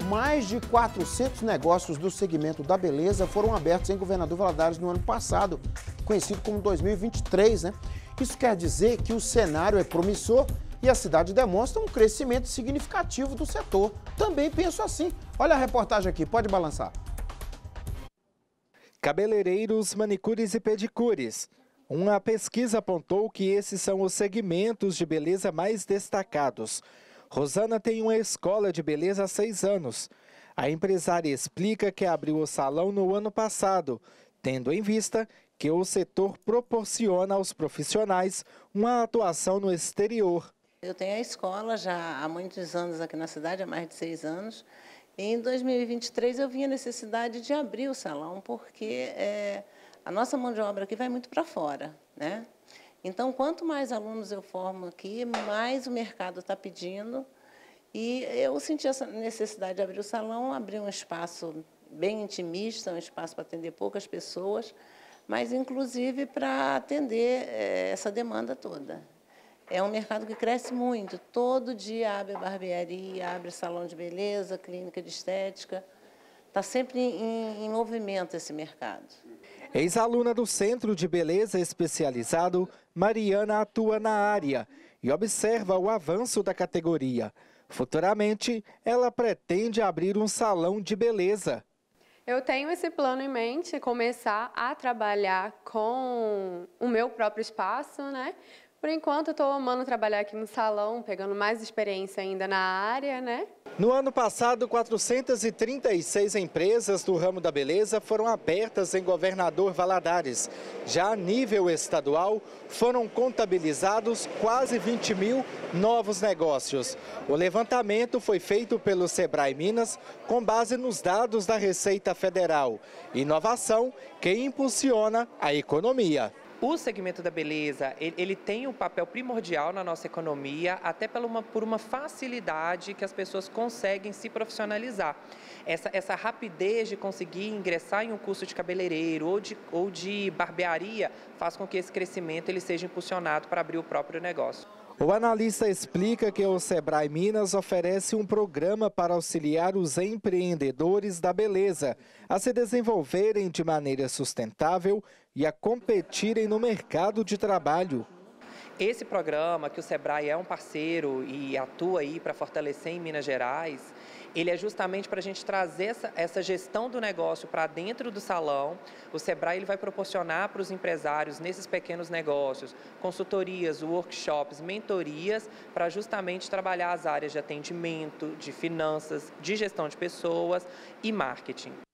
Mais de 400 negócios do segmento da beleza foram abertos em Governador Valadares no ano passado, conhecido como 2023, né? Isso quer dizer que o cenário é promissor e a cidade demonstra um crescimento significativo do setor. Também penso assim. Olha a reportagem aqui, pode balançar. Cabeleireiros, manicures e pedicures. Uma pesquisa apontou que esses são os segmentos de beleza mais destacados. Rosana tem uma escola de beleza há 6 anos. A empresária explica que abriu o salão no ano passado, tendo em vista que o setor proporciona aos profissionais uma atuação no exterior. Eu tenho a escola já há muitos anos aqui na cidade, há mais de 6 anos. Em 2023 eu vi a necessidade de abrir o salão, porque a nossa mão de obra aqui vai muito para fora, né? Então, quanto mais alunos eu formo aqui, mais o mercado está pedindo. E eu senti essa necessidade de abrir o salão, abrir um espaço bem intimista, um espaço para atender poucas pessoas, mas, inclusive, para atender essa demanda toda. É um mercado que cresce muito. Todo dia abre barbearia, abre salão de beleza, clínica de estética. Está sempre em movimento esse mercado. Ex-aluna do Centro de Beleza Especializado, Mariana atua na área e observa o avanço da categoria. Futuramente, ela pretende abrir um salão de beleza. Eu tenho esse plano em mente, começar a trabalhar com o meu próprio espaço, né? Por enquanto, eu estou amando trabalhar aqui no salão, pegando mais experiência ainda na área, né? No ano passado, 436 empresas do ramo da beleza foram abertas em Governador Valadares. Já a nível estadual, foram contabilizados quase 20 mil novos negócios. O levantamento foi feito pelo Sebrae Minas com base nos dados da Receita Federal. Inovação que impulsiona a economia. O segmento da beleza, ele tem um papel primordial na nossa economia, até por uma facilidade que as pessoas conseguem se profissionalizar. Essa rapidez de conseguir ingressar em um curso de cabeleireiro ou de barbearia faz com que esse crescimento ele seja impulsionado para abrir o próprio negócio. O analista explica que o Sebrae Minas oferece um programa para auxiliar os empreendedores da beleza a se desenvolverem de maneira sustentável e a competirem no mercado de trabalho. Esse programa, que o Sebrae é um parceiro e atua aí para fortalecer em Minas Gerais, ele é justamente para a gente trazer essa gestão do negócio para dentro do salão. O Sebrae ele vai proporcionar para os empresários nesses pequenos negócios consultorias, workshops, mentorias para justamente trabalhar as áreas de atendimento, de finanças, de gestão de pessoas e marketing.